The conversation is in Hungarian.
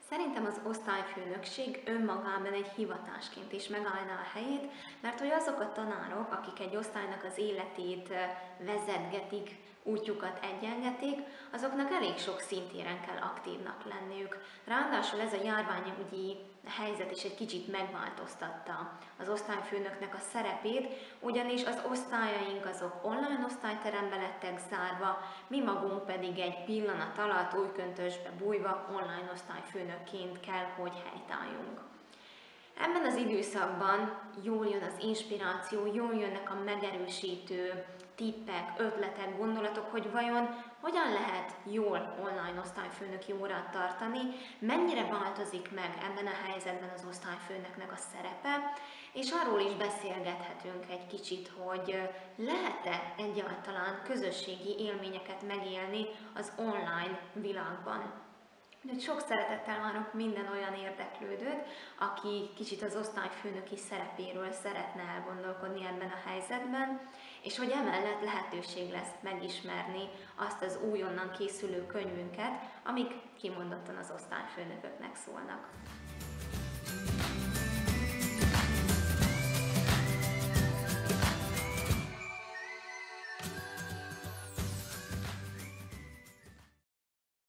Szerintem az osztályfőnökség önmagában egy hivatásként is megállná a helyét, mert hogy azok a tanárok, akik egy osztálynak az életét vezetgetik, útjukat egyengetik, azoknak elég sok szintéren kell aktívnak lenniük. Ráadásul ez a járványügyi helyzet is egy kicsit megváltoztatta az osztályfőnöknek a szerepét, ugyanis az osztályaink azok online osztályterembe lettek zárva, mi magunk pedig egy pillanat alatt újköntösbe bújva online osztályfőnökként kell, hogy helytálljunk. Ebben az időszakban jól jön az inspiráció, jól jönnek a megerősítő tippek, ötletek, gondolatok, hogy vajon hogyan lehet jól online osztályfőnöki órát tartani, mennyire változik meg ebben a helyzetben az osztályfőnöknek a szerepe, és arról is beszélgethetünk egy kicsit, hogy lehet-e egyáltalán közösségi élményeket megélni az online világban. Úgyhogy sok szeretettel várok minden olyan érdeklődőt, aki kicsit az osztályfőnöki szerepéről szeretne elgondolkodni ebben a helyzetben, és hogy emellett lehetőség lesz megismerni azt az újonnan készülő könyvünket, amik kimondottan az osztályfőnököknek szólnak.